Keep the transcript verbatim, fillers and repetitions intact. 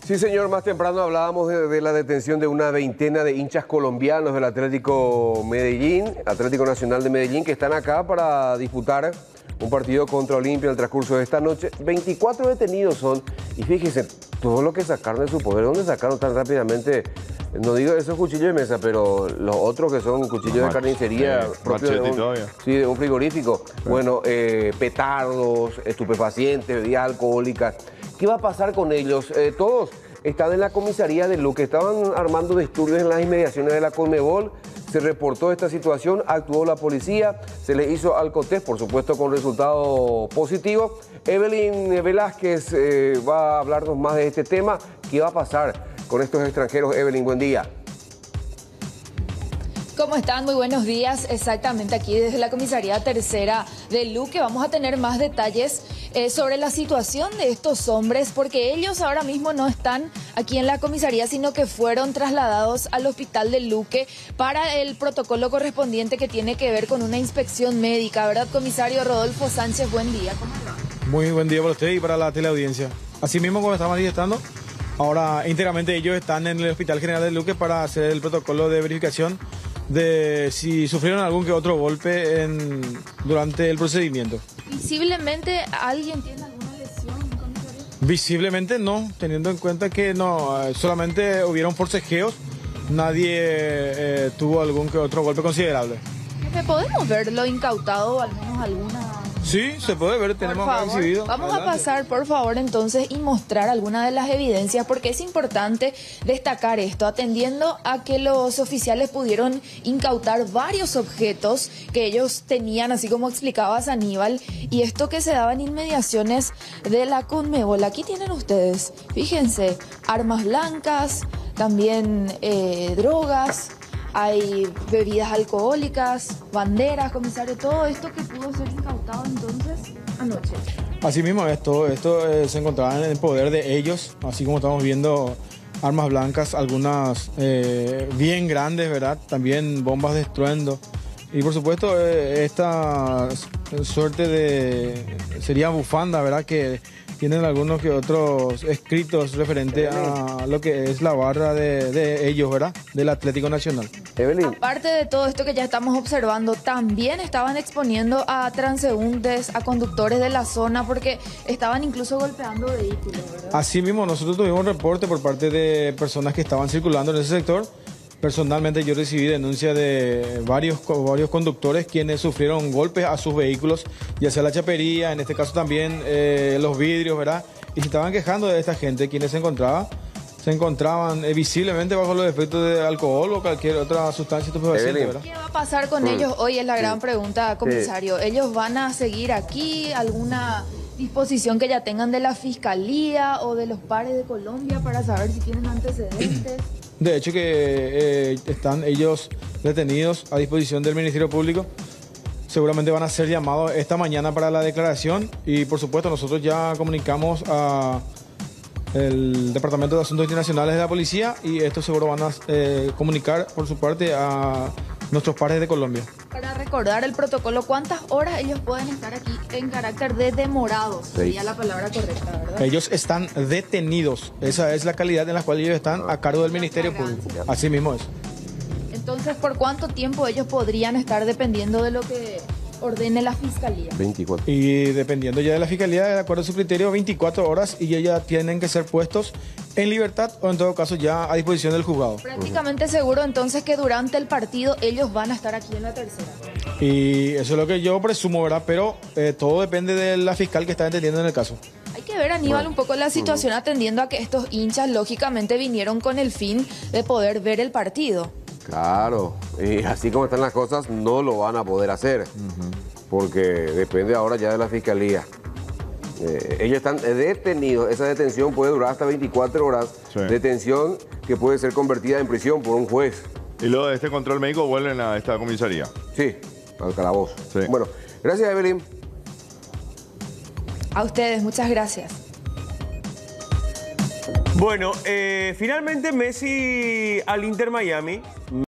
Sí, señor, más temprano hablábamos de, de la detención de una veintena de hinchas colombianos del Atlético Medellín, Atlético Nacional de Medellín, que están acá para disputar un partido contra Olimpia en el transcurso de esta noche. veinticuatro detenidos son, y fíjense, todo lo que sacaron de su poder, ¿dónde sacaron tan rápidamente? No digo esos cuchillos de mesa, pero los otros que son cuchillos de carnicería eh, propios de un, sí, de un frigorífico. Sí. Bueno, eh, petardos, estupefacientes, bebidas alcohólicas. ¿Qué va a pasar con ellos? Eh, todos están en la comisaría de Luque, estaban armando disturbios en las inmediaciones de la Conmebol. Se reportó esta situación, actuó la policía, se les hizo alcotest, por supuesto con resultado positivo. Evelyn Velázquez eh, va a hablarnos más de este tema. ¿Qué va a pasar con estos extranjeros? Evelyn, buen día. ¿Cómo están? Muy buenos días. Exactamente, aquí desde la comisaría tercera de Luque vamos a tener más detalles eh, sobre la situación de estos hombres, porque ellos ahora mismo no están aquí en la comisaría, sino que fueron trasladados al hospital de Luque para el protocolo correspondiente que tiene que ver con una inspección médica, ¿verdad, comisario Rodolfo Sánchez? Buen día. ¿Cómo va? Muy buen día para usted y para la teleaudiencia. Así mismo, como estamos manifestando, ahora íntegramente ellos están en el Hospital General de Luque para hacer el protocolo de verificación de si sufrieron algún que otro golpe en, durante el procedimiento. ¿Visiblemente alguien tiene alguna lesión, comisario? Visiblemente no, teniendo en cuenta que no, solamente hubieron forcejeos, nadie eh, tuvo algún que otro golpe considerable. Jefe, ¿podemos ver lo incautado o al menos alguna? Sí, se puede ver, tenemos acá exhibido. Vamos Adelante. a pasar, por favor, entonces, y mostrar algunas de las evidencias, porque es importante destacar esto, atendiendo a que los oficiales pudieron incautar varios objetos que ellos tenían, así como explicabas, Aníbal, y esto que se daba en inmediaciones de la Conmebol. Aquí tienen ustedes, fíjense, armas blancas, también eh, drogas. Hay bebidas alcohólicas, banderas, comisario, todo esto que pudo ser incautado entonces anoche. Así mismo, esto, esto eh, se encontraba en el poder de ellos, así como estamos viendo armas blancas, algunas eh, bien grandes, ¿verdad? También bombas de estruendo. Y por supuesto, eh, esta suerte de, sería bufanda, ¿verdad? Que tienen algunos que otros escritos referente a lo que es la barra de, de ellos, ¿verdad? Del Atlético Nacional. Evelyn. Aparte de todo esto que ya estamos observando, también estaban exponiendo a transeúntes, a conductores de la zona, porque estaban incluso golpeando vehículos, ¿verdad? Así mismo, nosotros tuvimos un reporte por parte de personas que estaban circulando en ese sector. Personalmente yo recibí denuncia de varios, varios conductores quienes sufrieron golpes a sus vehículos, ya sea la chapería, en este caso también eh, los vidrios, ¿verdad? Y se estaban quejando de esta gente, quienes se encontraban, se encontraban eh, visiblemente bajo los efectos de alcohol o cualquier otra sustancia estupefaciente, ¿verdad? ¿Qué va a pasar con mm. ellos hoy? Es la gran sí. pregunta, comisario. Sí. ¿Ellos van a seguir aquí? ¿Alguna disposición que ya tengan de la Fiscalía o de los pares de Colombia para saber si tienen antecedentes? De hecho que eh, están ellos detenidos a disposición del Ministerio Público. Seguramente van a ser llamados esta mañana para la declaración y por supuesto nosotros ya comunicamos a el Departamento de Asuntos Internacionales de la Policía y estos seguro van a eh, comunicar por su parte a nuestros pares de Colombia. Para recordar el protocolo, ¿cuántas horas ellos pueden estar aquí en carácter de demorados? Sería la palabra correcta, ¿verdad? Ellos están detenidos. Esa es la calidad en la cual ellos están a cargo del Ministerio Público. Así mismo es. Entonces, ¿por cuánto tiempo ellos podrían estar dependiendo de lo que ordene la Fiscalía? veinticuatro. Y dependiendo ya de la Fiscalía, de acuerdo a su criterio, veinticuatro horas y ya tienen que ser puestos en libertad o en todo caso ya a disposición del juzgado. Prácticamente uh-huh. seguro entonces que durante el partido ellos van a estar aquí en la tercera. Y eso es lo que yo presumo, ¿verdad? Pero eh, todo depende de la fiscal que está entendiendo en el caso. Hay que ver, Aníbal, un poco la situación uh-huh. atendiendo a que estos hinchas lógicamente vinieron con el fin de poder ver el partido. Claro, y así como están las cosas no lo van a poder hacer, uh-huh. porque depende ahora ya de la Fiscalía. Eh, ellos están detenidos, esa detención puede durar hasta veinticuatro horas, sí. detención que puede ser convertida en prisión por un juez. Y luego de este control médico vuelven a esta comisaría. Sí, al calabozo. Sí. Bueno, gracias, Evelyn. A ustedes, muchas gracias. Bueno, eh, finalmente Messi al Inter Miami